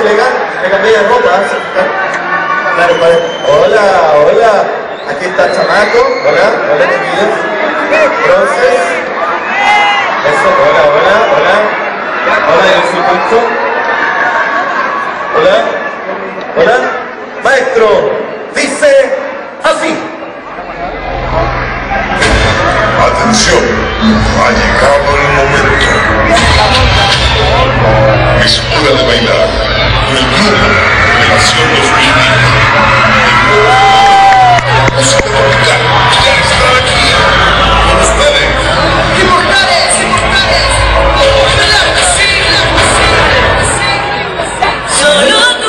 elegante, me cambié de ropa. Claro, padre. Hola, hola. Aquí está el chamaco. Hola, hola chiquillos. Entonces. Eso, hola, hola, hola. Hola, yo soy Puncho. Hola. Hola. Maestro, dice así. Atención, ha llegado el momento. Es hora de bailar con el grupo Revelación 2020. La música tropical ya está aquí. Con ustedes. ¡Inmortales! ¡Inmortales! ¡Claro que sí! ¡Claro que sí! ¡Solo tú!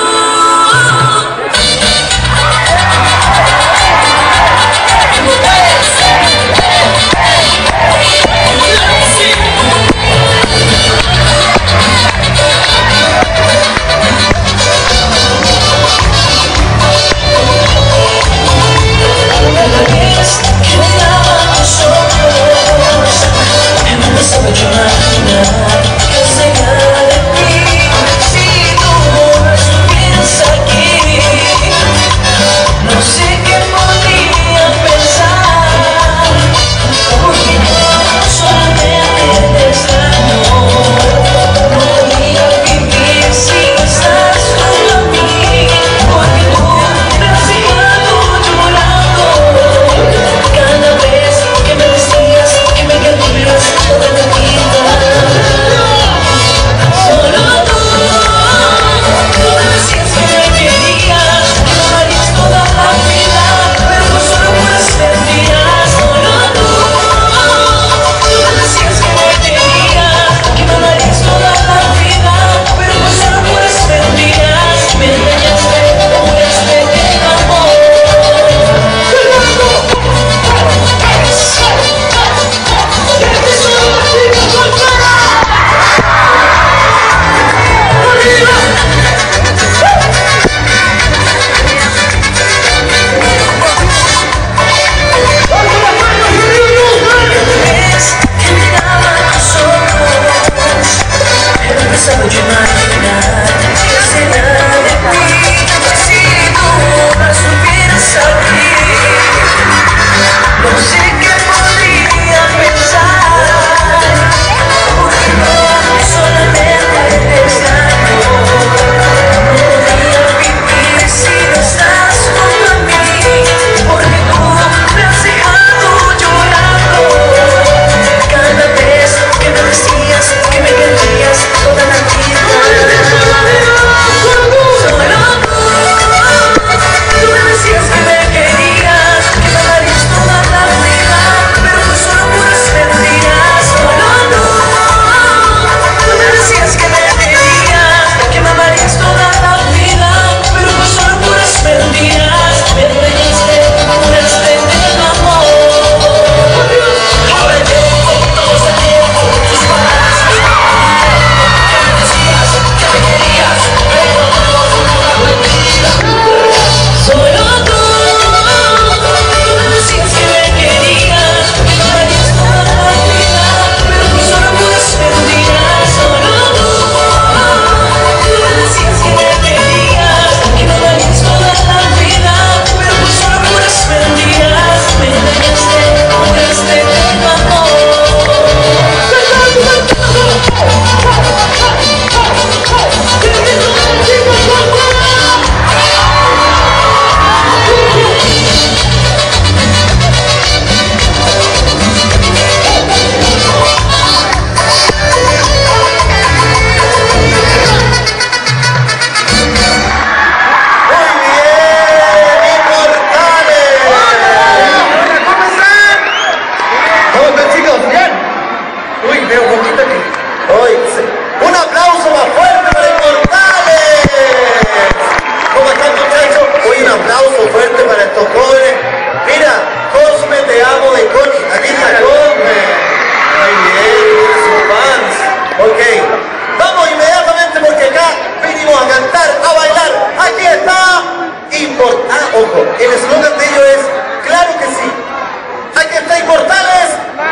Ojo, el eslogan de ellos es claro que sí. Aquí está Inmortales.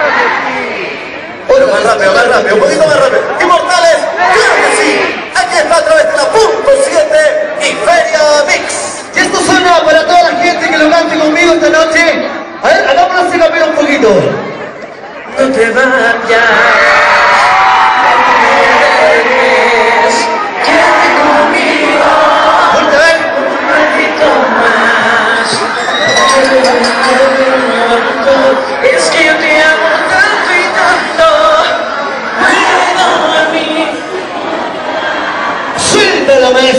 Bueno, más rápido, un poquito más rápido. Inmortales, claro que sí. Aquí está a través de la .7.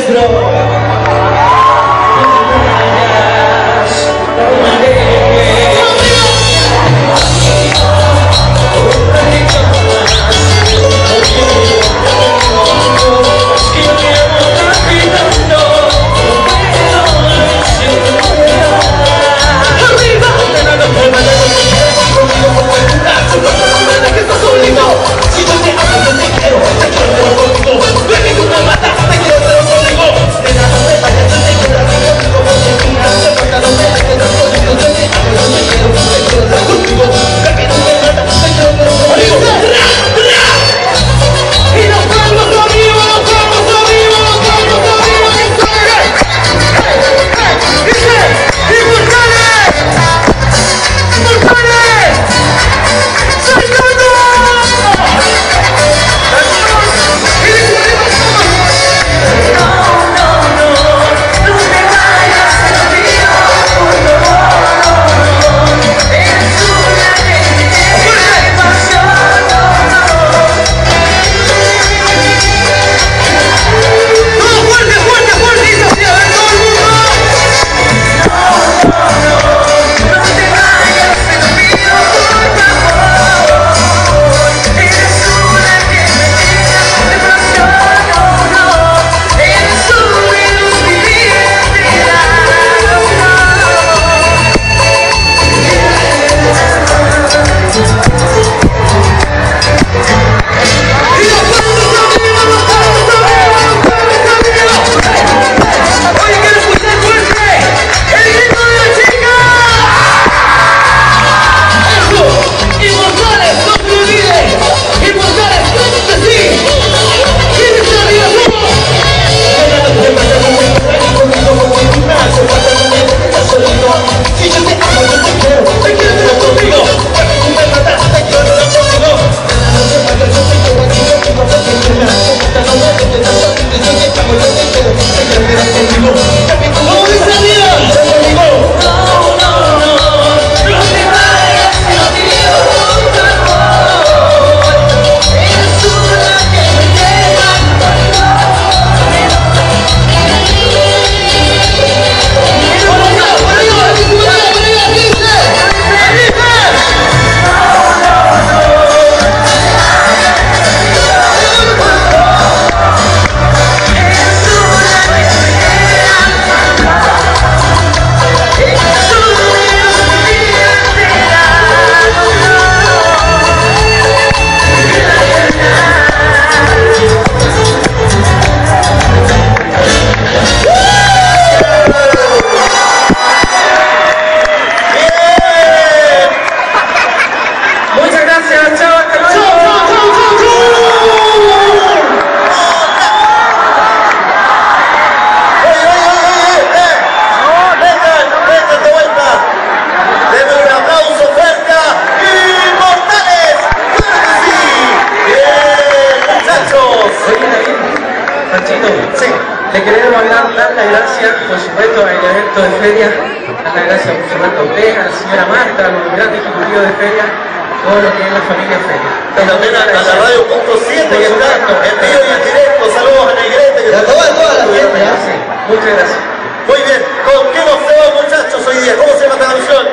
Le queremos dar las gracias, por supuesto, al evento de feria, dar las gracias, por supuesto, a usted, a la señora Marta, a los grandes ejecutivos de feria, todo lo que es la familia feria. Y también a la radio punto 7 que está en vivo y en directo. Saludos a Negrete. Que a toda la gente. Sí, muchas gracias. Muy bien, ¿con qué nos vemos, muchachos, hoy día? ¿Cómo se llama esta canción?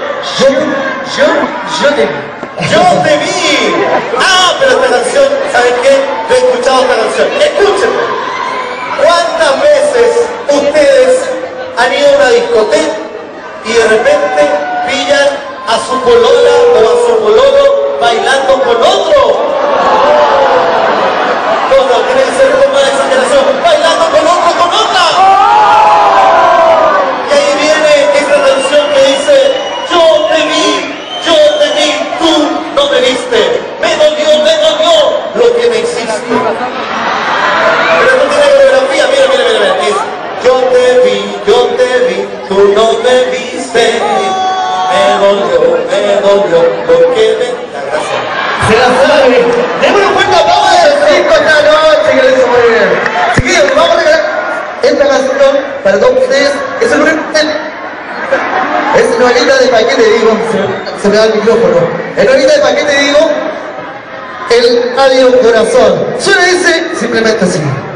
Yo te vi. ¡Yo te vi! Ah, pero esta canción, ¿saben qué? Yo he escuchado esta canción. Escúchenme. ¿Cuántas veces ustedes han ido a una discoteca y de repente pillan a su polola o a su pololo bailando con otro? No, tiene que ser con más exageración. Bailando con otro, con otra. Y ahí viene esta canción que dice: yo te vi, tú no me viste. Me dolió lo que me hiciste. Pero no tiene coreografía, mira. Es: yo te vi, tú no me viste. Me dolió lo que me... Gracias. Se la sabe. Démosle un fuerte aplauso de los 5 esta noche, que les hizo muy bien. Chiquillos, vamos a regalar esta canción para todos ustedes. Es el es Noelita de Pa' qué te digo. Se me da el micrófono. Es Noelita de Pa' qué te digo. El adiós corazón. Suena ese simplemente así.